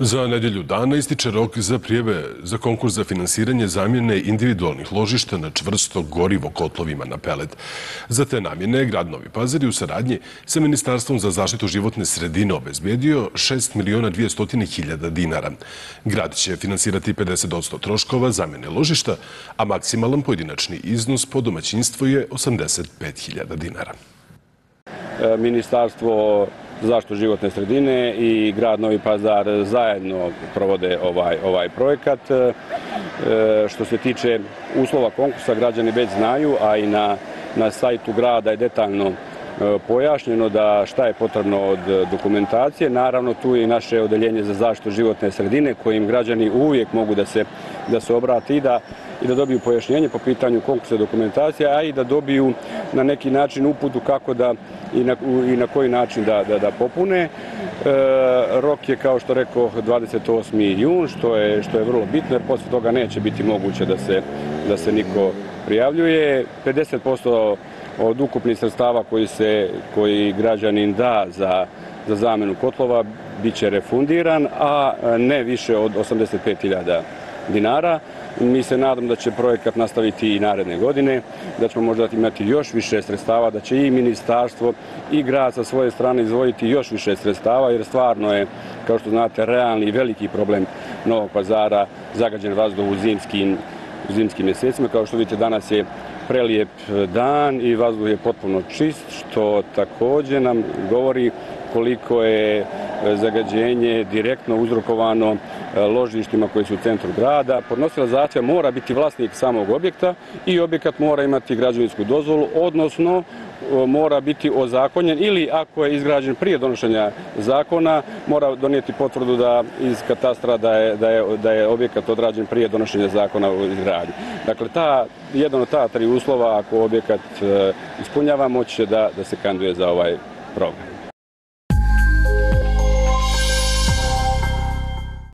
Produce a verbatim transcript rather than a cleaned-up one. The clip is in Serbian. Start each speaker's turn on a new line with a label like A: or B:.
A: Za nedelju dana ističe rok za prijave za konkurs za finansiranje zamjene individualnih ložišta na čvrsto gorivo kotlovima na pelet. Za te namjene grad Novi Pazar je u saradnji sa Ministarstvom za zaštitu životne sredine obezbedio šest miliona dvesta hiljada dinara. Grad će finansirati pedeset posto troškova zamjene ložišta, a maksimalan pojedinačni iznos po domaćinstvu je osamdeset pet hiljada dinara.
B: Ministarstvo za zaštitu životne sredine i grad Novi Pazar zajedno provode ovaj, ovaj projekat. E, što se tiče uslova konkursa, građani već znaju, a i na, na sajtu grada je detaljno e, pojašnjeno da šta je potrebno od dokumentacije. Naravno, tu je i naše odeljenje za zaštitu životne sredine kojim građani uvijek mogu da se, da se obrati i da, i da dobiju pojašnjenje po pitanju konkursa dokumentacije, a i da dobiju na neki način uputu kako da i na, i na koji način da, da, da popune. E, rok je, kao što rekao, dvadeset osmi jun, što je, što je vrlo bitno, jer posle toga neće biti moguće da se, da se niko prijavljuje. pedeset posto od ukupnih sredstava koji, se, koji građanin da za, za zamjenu kotlova bit će refundiran, a ne više od osamdeset pet hiljada dinara. Mi se nadam da će projekat nastaviti i naredne godine, da ćemo možda imati još više sredstava, da će i ministarstvo i grad sa svoje strane izdvojiti još više sredstava, jer stvarno je, kao što znate, realni i veliki problem Novog Pazara zagađen vazduh u zimskim, u zimskim mjesecima. Kao što vidite, danas je prelijep dan i vazduh je potpuno čist, što također nam govori koliko je zagađenje direktno uzrokovano ložištima koji su u centru grada. Podnosilac zahtjeva mora biti vlasnik samog objekta i objekat mora imati građevinsku dozvolu, odnosno mora biti ozakonjen, ili ako je izgrađen prije donošenja zakona, mora donijeti potvrdu da iz katastra da je, da je, da je objekat odrađen prije donošenja zakona o izgradnji. Dakle, ta, jedan od ta tri uslova, ako objekat ispunjava, moći će da, da se kandiduje za ovaj program.